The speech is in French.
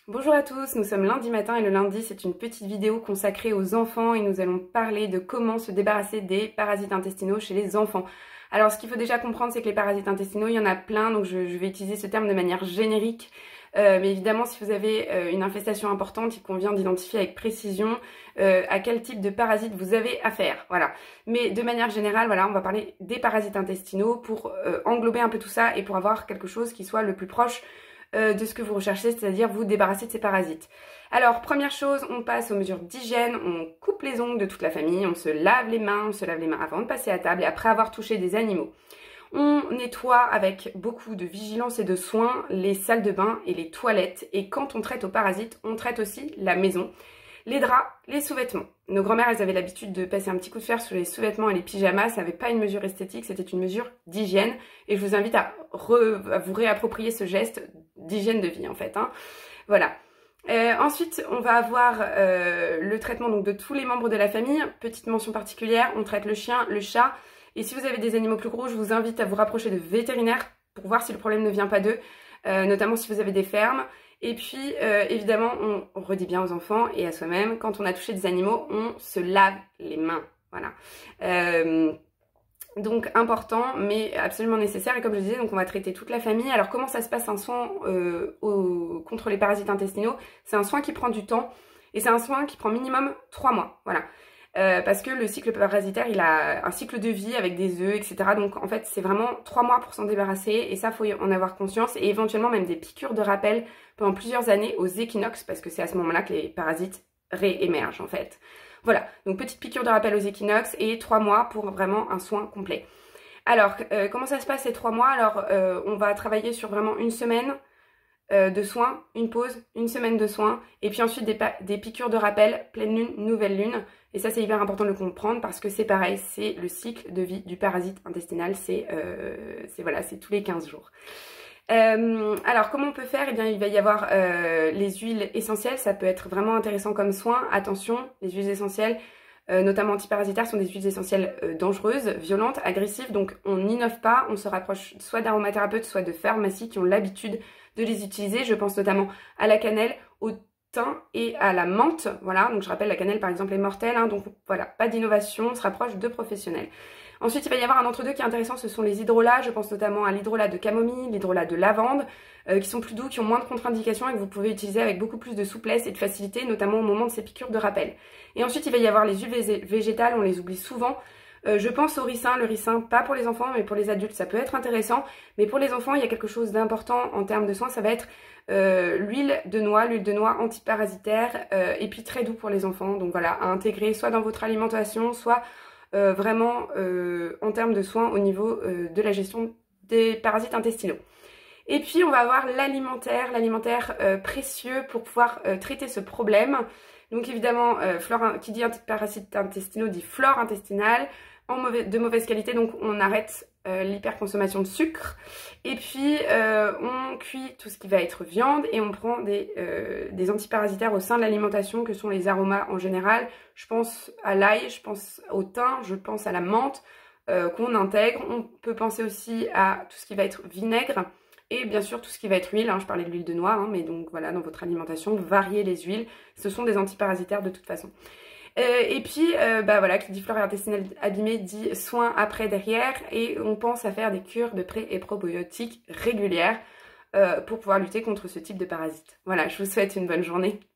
Bonjour à tous, nous sommes lundi matin et le lundi c'est une petite vidéo consacrée aux enfants et nous allons parler de comment se débarrasser des parasites intestinaux chez les enfants. Alors ce qu'il faut déjà comprendre c'est que les parasites intestinaux il y en a plein donc je vais utiliser ce terme de manière générique. Mais évidemment si vous avez une infestation importante il convient d'identifier avec précision à quel type de parasite vous avez affaire. Voilà. Mais de manière générale voilà on va parler des parasites intestinaux pour englober un peu tout ça et pour avoir quelque chose qui soit le plus proche de ce que vous recherchez, c'est-à-dire vous débarrasser de ces parasites. Alors, première chose, on passe aux mesures d'hygiène, on coupe les ongles de toute la famille, on se lave les mains, avant de passer à table et après avoir touché des animaux. On nettoie avec beaucoup de vigilance et de soin les salles de bain et les toilettes. Et quand on traite aux parasites, on traite aussi la maison. Les draps, les sous-vêtements. Nos grand-mères, elles avaient l'habitude de passer un petit coup de fer sur les sous-vêtements et les pyjamas. Ça n'avait pas une mesure esthétique, c'était une mesure d'hygiène. Et je vous invite à vous réapproprier ce geste d'hygiène de vie, en fait. Hein. Voilà. Ensuite, on va avoir le traitement donc, de tous les membres de la famille. Petite mention particulière, on traite le chien, le chat. Et si vous avez des animaux plus gros, je vous invite à vous rapprocher de vétérinaires pour voir si le problème ne vient pas d'eux, notamment si vous avez des fermes. Et puis, évidemment, on redit bien aux enfants et à soi-même, quand on a touché des animaux, on se lave les mains. Voilà. Donc, important, mais absolument nécessaire. Et comme je disais, donc on va traiter toute la famille. Alors, comment ça se passe un soin contre les parasites intestinaux? C'est un soin qui prend du temps et c'est un soin qui prend minimum 3 mois. Voilà. Parce que le cycle parasitaire, il a un cycle de vie avec des œufs, etc. Donc en fait, c'est vraiment 3 mois pour s'en débarrasser et ça, faut en avoir conscience. Et éventuellement même des piqûres de rappel pendant plusieurs années aux équinoxes parce que c'est à ce moment-là que les parasites réémergent en fait. Voilà, donc petite piqûre de rappel aux équinoxes et 3 mois pour vraiment un soin complet. Alors, comment ça se passe ces 3 mois? Alors, on va travailler sur vraiment une semaine de soins, une pause, une semaine de soins, et puis ensuite des piqûres de rappel, pleine lune, nouvelle lune. Et ça, c'est hyper important de le comprendre parce que c'est pareil, c'est le cycle de vie du parasite intestinal, c'est voilà, c'est tous les 15 jours. Alors, comment on peut faire? Eh bien, il va y avoir les huiles essentielles, ça peut être vraiment intéressant comme soin. Attention, les huiles essentielles, notamment antiparasitaires, sont des huiles essentielles dangereuses, violentes, agressives, donc on n'innove pas, on se rapproche soit d'aromathérapeutes, soit de pharmacies qui ont l'habitude de les utiliser. Je pense notamment à la cannelle, au thym et à la menthe. Voilà, donc je rappelle, la cannelle par exemple est mortelle, hein, donc voilà, pas d'innovation, on se rapproche de professionnels. Ensuite, il va y avoir un entre-deux qui est intéressant, ce sont les hydrolats. Je pense notamment à l'hydrolat de camomille, l'hydrolat de lavande, qui sont plus doux, qui ont moins de contre-indications et que vous pouvez utiliser avec beaucoup plus de souplesse et de facilité, notamment au moment de ces piqûres de rappel. Et ensuite, il va y avoir les huiles végétales, on les oublie souvent. Je pense au ricin, le ricin, pas pour les enfants, mais pour les adultes, ça peut être intéressant. Mais pour les enfants, il y a quelque chose d'important en termes de soins, ça va être l'huile de noix antiparasitaire, et puis très doux pour les enfants. Donc voilà, à intégrer soit dans votre alimentation, soit vraiment en termes de soins au niveau de la gestion des parasites intestinaux. Et puis on va avoir l'alimentaire précieux pour pouvoir traiter ce problème. Donc évidemment, qui dit parasites intestinaux dit flore intestinale de mauvaise qualité, donc on arrête l'hyperconsommation de sucre. Et puis on cuit tout ce qui va être viande et on prend des antiparasitaires au sein de l'alimentation que sont les aromas en général. Je pense à l'ail, je pense au thym, je pense à la menthe qu'on intègre. On peut penser aussi à tout ce qui va être vinaigre. Et bien sûr, tout ce qui va être huile, hein, je parlais de l'huile de noix, hein, mais donc voilà, dans votre alimentation, variez les huiles. Ce sont des antiparasitaires de toute façon. Et puis, bah voilà, qui dit flore intestinale abîmée dit soin après derrière. Et on pense à faire des cures de pré et probiotiques régulières pour pouvoir lutter contre ce type de parasites. Voilà, je vous souhaite une bonne journée.